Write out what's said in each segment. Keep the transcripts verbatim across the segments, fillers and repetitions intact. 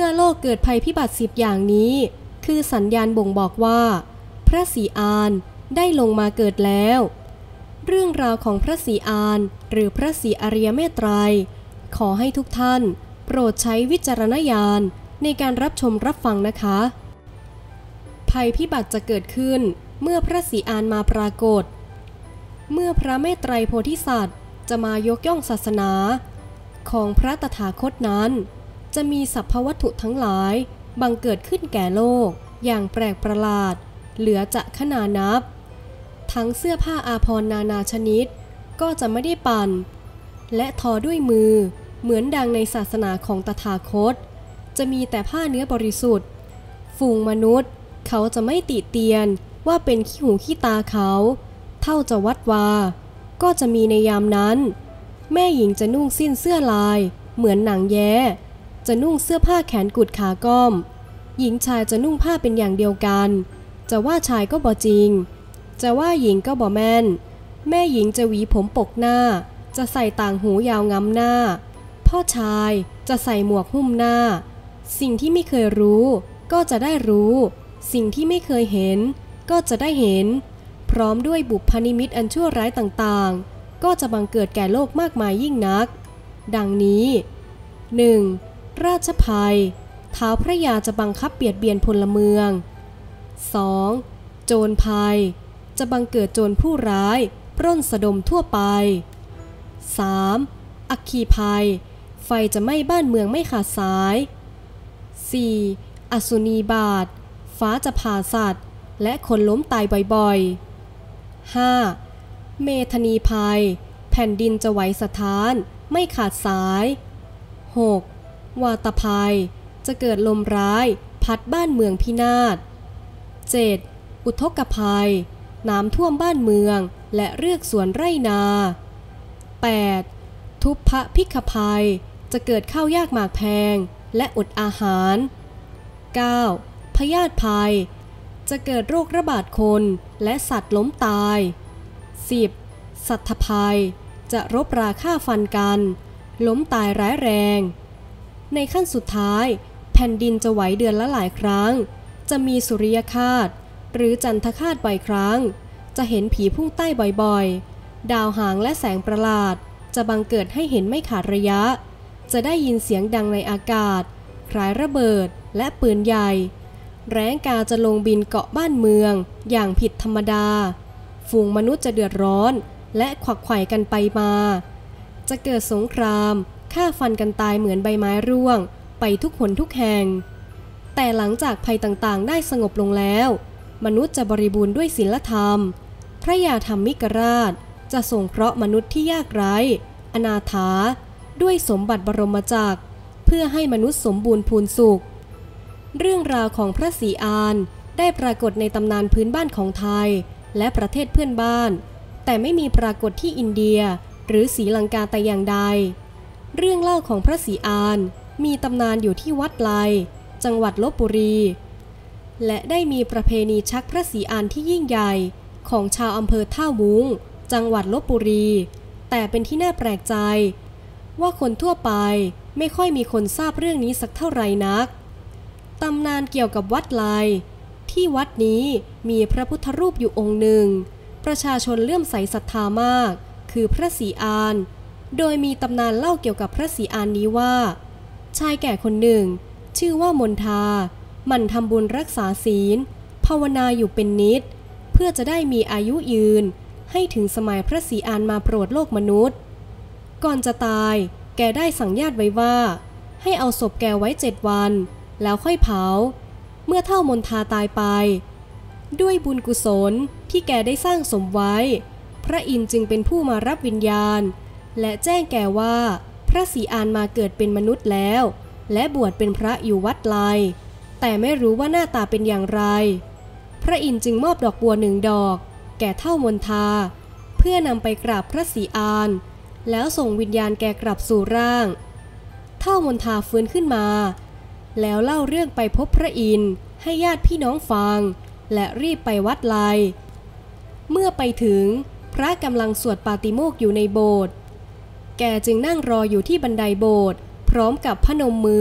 มื่อโลกเกิดภัยพิบัติสิบอย่างนี้คือสัญญาณบ่งบอกว่าพระศรีอานได้ลงมาเกิดแล้วเรื่องราวของพระศรีอานหรือพระศรีอริยเมตไตรขอให้ทุกท่านโปรดใช้วิจารณญาณในการรับชมรับฟังนะคะภัยพิบัติจะเกิดขึ้นเมื่อพระศรีอานมาปรากฏเมื่อพระเมตไตรโพธิสัตว์จะมายกย่องศาสนาของพระตถาคตนั้นจะมีสรรพวัตถุทั้งหลายบังเกิดขึ้นแก่โลกอย่างแปลกประหลาดเหลือจะขนานับทั้งเสื้อผ้าอาภรณ์นานาชนิดก็จะไม่ได้ปั่นและทอด้วยมือเหมือนดังในศาสนาของตถาคตจะมีแต่ผ้าเนื้อบริสุทธิ์ฝูงมนุษย์เขาจะไม่ติเตียนว่าเป็นขี้หูขี้ตาเขาเท่าจะวัดวาก็จะมีในยามนั้นแม่หญิงจะนุ่งสิ้นเสื้อลายเหมือนหนังแย้จะนุ่งเสื้อผ้าแขนกุดขาก้อมหญิงชายจะนุ่งผ้าเป็นอย่างเดียวกันจะว่าชายก็บ่จริงจะว่าหญิงก็บ่แม่นแม่หญิงจะหวีผมปกหน้าจะใส่ต่างหูยาวงำหน้าพ่อชายจะใส่หมวกหุ้มหน้าสิ่งที่ไม่เคยรู้ก็จะได้รู้สิ่งที่ไม่เคยเห็นก็จะได้เห็นพร้อมด้วยบุพนิมิตอันชั่วร้ายต่างๆก็จะบังเกิดแก่โลกมากมายยิ่งนักดังนี้ หนึ่ง. ราชภัยท้าวพระยาจะบังคับเบียดเบียนพลเมือง สอง. โจรภัยจะบังเกิดโจรผู้ร้ายปล้นสะดมทั่วไป สาม. อัคคีภัยไฟจะไหม้บ้านเมืองไม่ขาดสาย สี่. อสุนีบาตฟ้าจะผ่าสัตว์และคนล้มตายบ่อยๆ ห้า. เมธนีภัยแผ่นดินจะไหวสะท้านไม่ขาดสาย หก. วาตภัยจะเกิดลมร้ายพัดบ้านเมืองพินาศ เจ็ด. อุทกภัยน้ำท่วมบ้านเมืองและเรือกสวนไร่นา แปด. ทุพพพิกภัยจะเกิดข้าวยากหมากแพงและอดอาหาร เก้า. พยาธิภัยจะเกิดโรคระบาดคนและสัตว์ล้มตาย สิบ. สัตถภัยจะรบราฆ่าฟันกันล้มตายร้ายแรงในขั้นสุดท้ายแผ่นดินจะไหวเดือนละหลายครั้งจะมีสุริยคราสหรือจันทคราสบ่อยครั้งจะเห็นผีพุ่งใต้บ่อยๆดาวหางและแสงประหลาดจะบังเกิดให้เห็นไม่ขาดระยะจะได้ยินเสียงดังในอากาศคล้ายระเบิดและปืนใหญ่แร้งกาจะลงบินเกาะบ้านเมืองอย่างผิดธรรมดาฝูงมนุษย์จะเดือดร้อนและขวักไขว่กันไปมาจะเกิดสงครามฆ่าฟันกันตายเหมือนใบไม้ร่วงไปทุกหนทุกแห่งแต่หลังจากภัยต่างๆได้สงบลงแล้วมนุษย์จะบริบูรณ์ด้วยศีลธรรมพระยาธรรมิกราชจะสงเคราะห์มนุษย์ที่ยากไร้อนาถาด้วยสมบัติบรมจักรเพื่อให้มนุษย์สมบูรณ์พูนสุขเรื่องราวของพระศรีอานได้ปรากฏในตำนานพื้นบ้านของไทยและประเทศเพื่อนบ้านแต่ไม่มีปรากฏที่อินเดียหรือศรีลังกาแต่อย่างใดเรื่องเล่าของพระศรีอานมีตำนานอยู่ที่วัดไลจังหวัดลพบุรีและได้มีประเพณีชักพระศรีอานที่ยิ่งใหญ่ของชาวอำเภอท่าวุ้งจังหวัดลพบุรีแต่เป็นที่น่าแปลกใจว่าคนทั่วไปไม่ค่อยมีคนทราบเรื่องนี้สักเท่าไหร่นักตำนานเกี่ยวกับวัดไลที่วัดนี้มีพระพุทธรูปอยู่องค์หนึ่งประชาชนเลื่อมใสศรัทธามากคือพระศรีอานโดยมีตำนานเล่าเกี่ยวกับพระศรีอานนี้ว่าชายแก่คนหนึ่งชื่อว่ามนทาหมั่นทำบุญรักษาศีลภาวนาอยู่เป็นนิดเพื่อจะได้มีอายุยืนให้ถึงสมัยพระศรีอานมาโปรดโลกมนุษย์ก่อนจะตายแกได้สั่งญาติไว้ว่าให้เอาศพแกไว้เจ็ดวันแล้วค่อยเผาเมื่อเฒ่ามนทาตายไปด้วยบุญกุศลที่แกได้สร้างสมไว้พระอินทร์จึงเป็นผู้มารับวิญญาณและแจ้งแกว่าพระศรีอานมาเกิดเป็นมนุษย์แล้วและบวชเป็นพระอยู่วัดไลแต่ไม่รู้ว่าหน้าตาเป็นอย่างไรพระอินทร์จึงมอบดอกบัวหนึ่งดอกแก่เฒ่ามนทาเพื่อนำไปกราบพระศรีอานแล้วส่งวิญญาณแกกลับสู่ร่างเฒ่ามนทาฟื้นขึ้นมาแล้วเล่าเรื่องไปพบพระอินทร์ให้ญาติพี่น้องฟังและรีบไปวัดไลเมื่อไปถึงพระกำลังสวดปาติโมกข์อยู่ในโบสถ์แกจึงนั่งรออยู่ที่บันไดโบสถ์พร้อมกับพนมมือ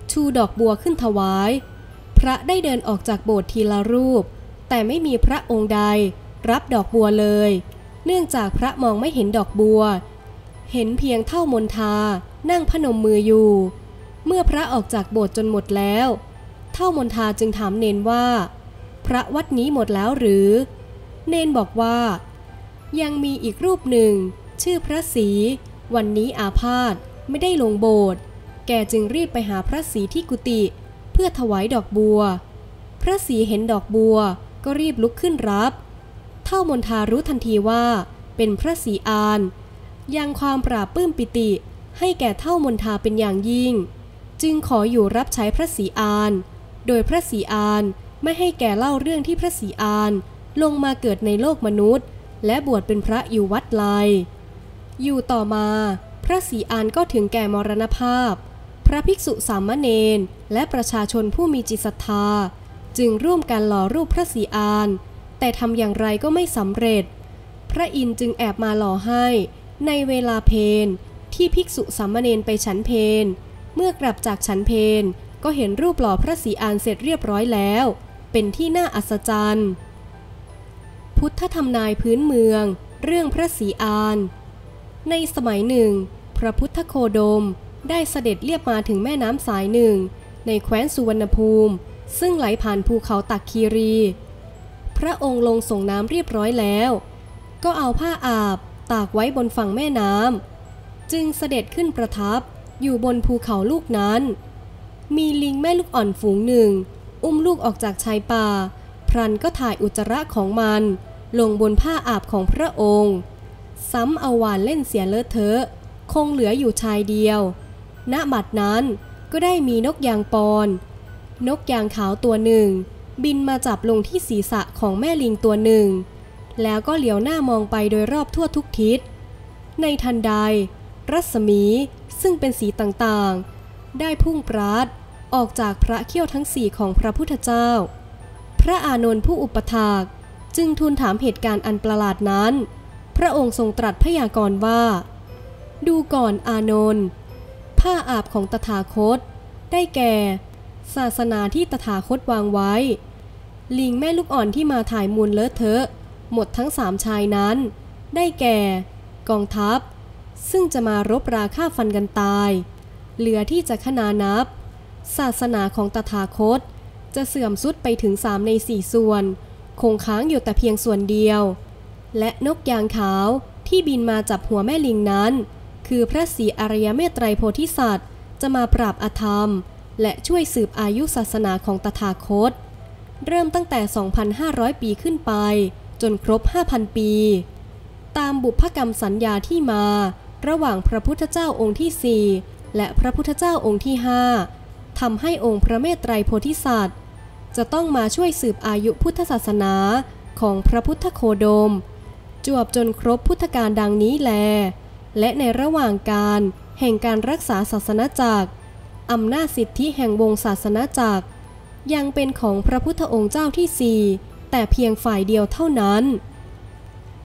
ชูดอกบัวขึ้นถวายพระได้เดินออกจากโบสถ์ทีละรูปแต่ไม่มีพระองค์ใดรับดอกบัวเลยเนื่องจากพระมองไม่เห็นดอกบัวเห็นเพียงเท่ามนทานั่งพนมมืออยู่เมื่อพระออกจากโบสถ์จนหมดแล้วเท่ามนทาจึงถามเนนว่าพระวัดนี้หมดแล้วหรือเนนบอกว่ายังมีอีกรูปหนึ่งชื่อพระศรีวันนี้อาพาธไม่ได้ลงโบสถ์แกจึงรีบไปหาพระศรีที่กุฏิเพื่อถวายดอกบัวพระศรีเห็นดอกบัวก็รีบลุกขึ้นรับเท่ามนทารู้ทันทีว่าเป็นพระศรีอานยังความปราบปลื้มปิติให้แก่เท่ามนทาเป็นอย่างยิ่งจึงขออยู่รับใช้พระศรีอานโดยพระศรีอานไม่ให้แกเล่าเรื่องที่พระศรีอานลงมาเกิดในโลกมนุษย์และบวชเป็นพระอยู่วัดไลอยู่ต่อมาพระศรีอานก็ถึงแก่มรณภาพพระภิกษุสามเณรและประชาชนผู้มีจิตศรัทธาจึงร่วมกันหล่อรูปพระศรีอานแต่ทำอย่างไรก็ไม่สำเร็จพระอินทร์จึงแอบมาหล่อให้ในเวลาเพลที่ภิกษุสามเณรไปฉันเพลเมื่อกลับจากฉันเพลก็เห็นรูปหล่อพระศรีอานเสร็จเรียบร้อยแล้วเป็นที่น่าอัศจรรย์พุทธธรรมนายพื้นเมืองเรื่องพระศรีอานในสมัยหนึ่งพระพุทธโคดมได้เสด็จเลียบมาถึงแม่น้ำสายหนึ่งในแคว้นสุวรรณภูมิซึ่งไหลผ่านภูเขาตักคีรีพระองค์ลงส่งน้ำเรียบร้อยแล้วก็เอาผ้าอาบตากไว้บนฝั่งแม่น้ำจึงเสด็จขึ้นประทับอยู่บนภูเขาลูกนั้นมีลิงแม่ลูกอ่อนฝูงหนึ่งอุ้มลูกออกจากชายป่าพรันก็ถ่ายอุจจาระของมันลงบนผ้าอาบของพระองค์ซ้ำเอาหวานเล่นเสียเลอะเทอะคงเหลืออยู่ชายเดียวณบัดนั้นก็ได้มีนกยางปอนนกยางขาวตัวหนึ่งบินมาจับลงที่ศีรษะของแม่ลิงตัวหนึ่งแล้วก็เหลียวหน้ามองไปโดยรอบทั่วทุกทิศในทันใดรัศมีซึ่งเป็นสีต่างๆได้พุ่งปราดออกจากพระเขี้ยวทั้งสี่ของพระพุทธเจ้าพระอานนท์ผู้อุปถากจึงทูลถามเหตุการณ์อันประหลาดนั้นพระองค์ทรงตรัสพยากรณ์ว่าดูก่อนอานนท์ผ้าอาบของตถาคตได้แก่ศาสนาที่ตถาคตวางไว้ลิงแม่ลูกอ่อนที่มาถ่ายมูลเลอะเทอะหมดทั้งสามชายนั้นได้แก่กองทัพซึ่งจะมารบราฆ่าฟันกันตายเหลือที่จะขนานนับศาสนาของตถาคตจะเสื่อมทรุดไปถึงสามในสี่ส่วนคงค้างอยู่แต่เพียงส่วนเดียวและนกยางขาวที่บินมาจับหัวแม่ลิงนั้นคือพระศรีอริยเมตไตรโพธิสัตว์จะมาปราบอธรรมและช่วยสืบอายุศาสนาของตถาคตเริ่มตั้งแต่ สองพันห้าร้อย ปีขึ้นไปจนครบ ห้าพัน ปีตามบุพกรรมสัญญาที่มาระหว่างพระพุทธเจ้าองค์ที่สี่และพระพุทธเจ้าองค์ที่ห้าทำให้องค์พระเมตไตรโพธิสัตว์จะต้องมาช่วยสืบอายุพุทธศาสนาของพระพุทธโคดมจวบจนครบพุทธกาลดังนี้แลและในระหว่างการแห่งการรักษาศาสนจักรอำนาจสิทธิแห่งวงศาสนจักรยังเป็นของพระพุทธองค์เจ้าที่สี่แต่เพียงฝ่ายเดียวเท่านั้น